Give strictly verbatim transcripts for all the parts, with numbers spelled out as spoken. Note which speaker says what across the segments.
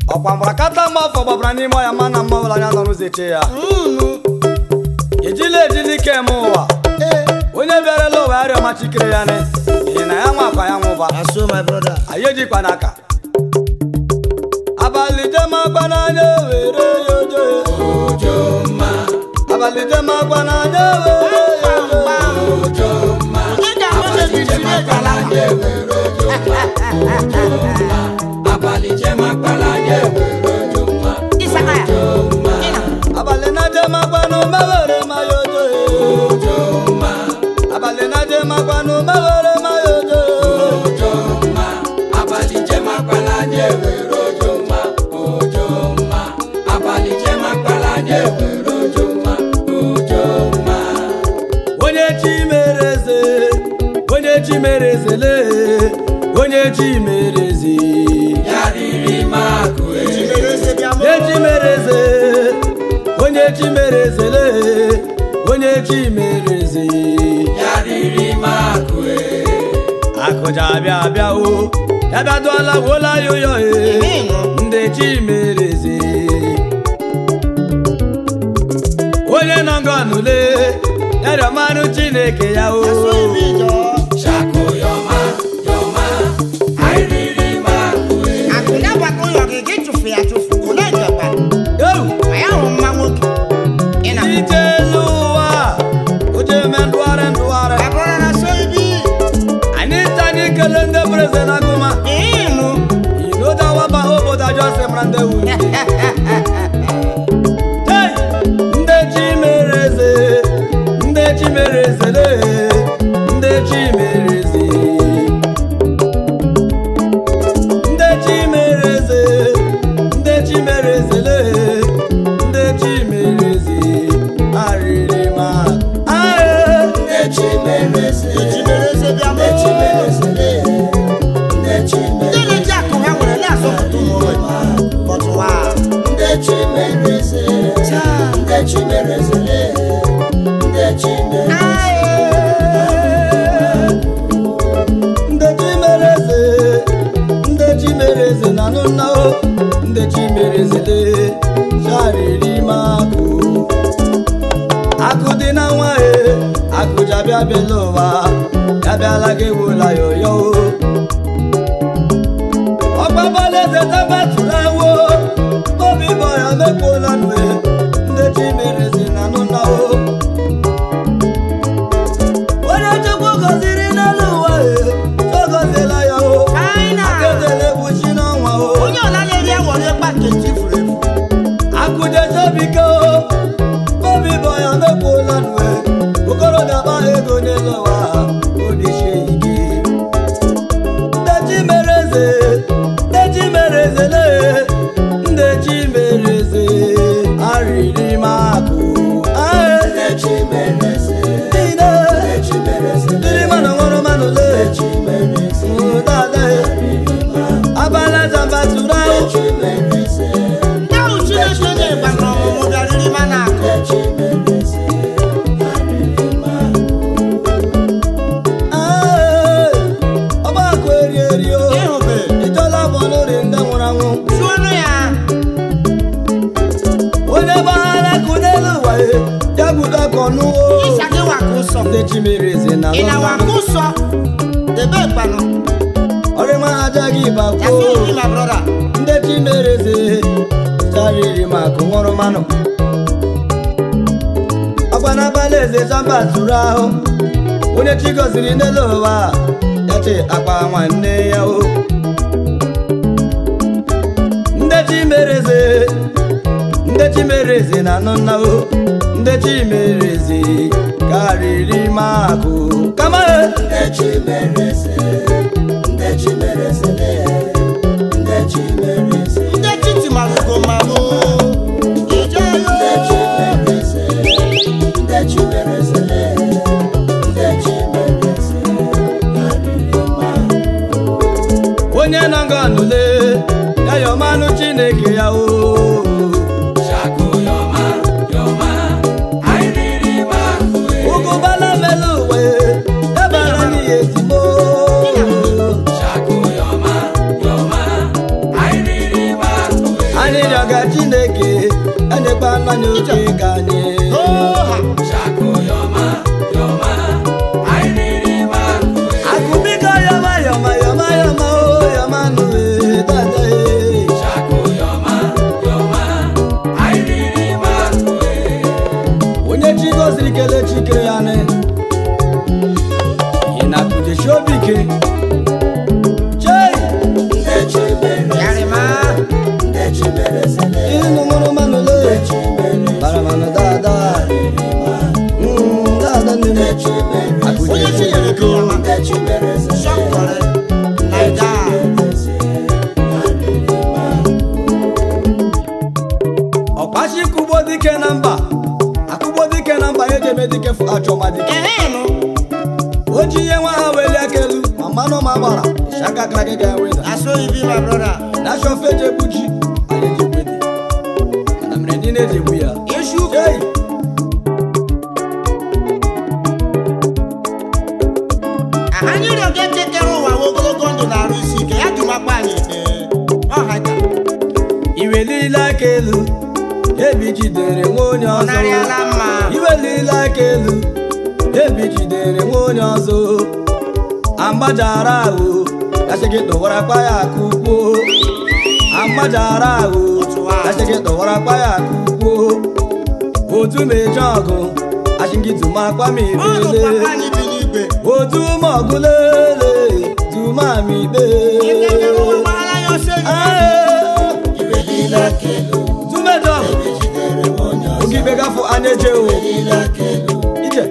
Speaker 1: Okwambrakata mafo babrani moya mana mawla nyanda nuzeche ya Ejile ejili kemuwa Onye bere lo wari o machikire ya ne Ina ya nwa kwa ya nwa
Speaker 2: Aso my brother
Speaker 1: Ayeji kwa naka Abalije magwa na nye were yojo Ojo ma Abalije magwa na nye were yojo Ojo ma Abalije magwa na nye were yojo Abalije magwa na nye were yojo Isakaya Abalena je magwa no mewere ma yojo Ojo ma Abalena je magwa no mewere ma yojo Ojo ma Abalije magwa na nye were Chimerezele, onye chimereze, yariri makwe. Onye chimereze, onye chimerezele, onye chimereze, yariri makwe. Akoja bia bia o, yaba dola wola yoyo e, nde chimereze. Onye nongonule, yara manu Chineke ya o. Shako yoma, yoma, I really ma. I could never go your get to fear to fool like Japan. Oh, I am Mamook. In a Lua, Ujaman Dwar and Dwar. I brought a soybean. I need tiny calendar present Aguma. You know that what my hope was just a rendezvous. Hey, Ndechi Mereze, Ndechi Mereze. Chimereze Nde chimereze Nde chimerezele Nde chimereze Ariri ma Ae Nde chimereze Nde chimereze Nde chimerezele Nde chimereze Nde jako hawele le aso kutumo Botuwa Nde chimereze Nde chimerezele Nde chimereze Nanunao, nde chimerezele, shariri maku. Akudina wae, akuja bia belowa, yabia lage wula yoyo. Okpabale ze tabatula wo, bobi boya mekola nwe, nde chimereze nanunao. Wana choko koziri naluwa e, choko zela yo. Akude sabiko, Bobby boy and the Poland way. Ukoro da ba ego nelowa, odishegi. Ndechi mereze, ndechi mereze le, ndechi mereze, ariri maku. Ndechi mereze, ndechi mereze, ndechi mano mano mano le, ndechi mereze, udale, abala zamba tura, ndechi mereze. Chimereze na ina wakuso debe pano ore ma ajagi ba ko my brother nde chimereze sariri maku ngoro mano abana baleze zamba turaho one chigoziri nelowa yache akwa nwanne ya o nde chimereze nde chimereze na nonna o nde chimereze kariri maku kama nde chimereze nde chimereze le nde chimereze nde chitimarugo mamu ijayo nde chimereze nde chimereze le nde chimereze kariri maku onye nanganule yayo manu Chineke ya o
Speaker 3: Shako yoma, yoma, I really want
Speaker 1: manya oke ganye akụbiko yọma yọma yọma yọma o yọma nụwe dada onye chi goziri kele chikere ya ne ị na-akụjechi obi ike inu mụrụ manụ le bara manụ dada dada nne akụjechi ọkpachi kụgbo dike na mba akụgbo dike na mba ejeme dike achọma dike o ji ihe nwa ha weli aka elu ma mmanụ ma gbara shaka kara gị ga-eweda na shọfe eji egbu ji anyị eji egwede mana mere ndị na-eji egbu ya
Speaker 2: anyị rịọ ga-etekere ụwa ogologo ndụ na-arụ isi ike ya dụmakwa anyị
Speaker 1: iwelile aka elu ebi jidere nwa onye ọzọ iwelile aka elu ebi jidere nwa onye ọzọ agbajara ahụ kasịgị tụwara akpa ya aka ugbo agbajara ahụ kasịgị tụwara akpa ya aka ugbo otu meje ọgụ asịgị tụma akpa m ibele otu ma ọgụ lele tụma m ikpe tumejo ogibe gafụ anya eje o ije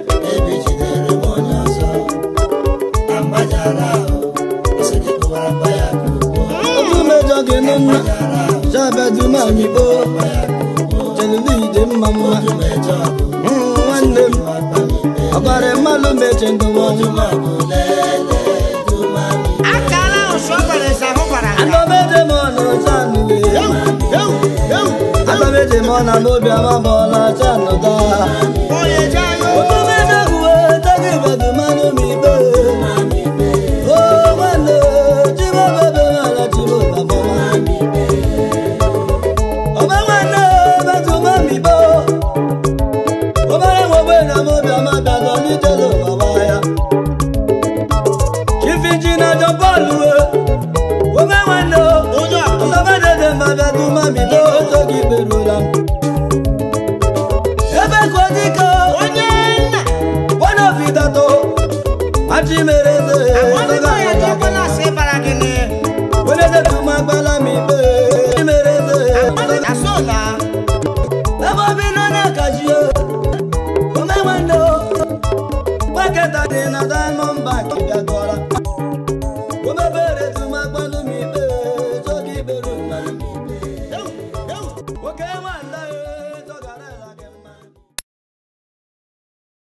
Speaker 1: otumejo gị nụnụ jabeduma m ikpo jelili ide mma mma nwanne m ọgbara mmalụ meche ndụmọdụ Agbameje m ọnụ chanụwe Agbameje m ọna n'obi ama m ọna chanụda Otumeje uwe tagi bedu mmanụ m ikpe O nwanne chibo bebe mara chibo baba Ome nwanne bedu ma m ikpe Obere nwobe na m obi ama bịado n'ijelo baba ya Chifiji na jọpọlụwe Ome nwanne Ọlọ́mọdé mmadụ duma mi n'otu gị berula ebe ka odike onye nna one of idato machi mere eze onye de duma gbala mi be mere eze ebe obi nọ na-akaji ome nwanne gbaketa dị na Diamond Bank bịagora omebere duma gbalụ mi be Thank you.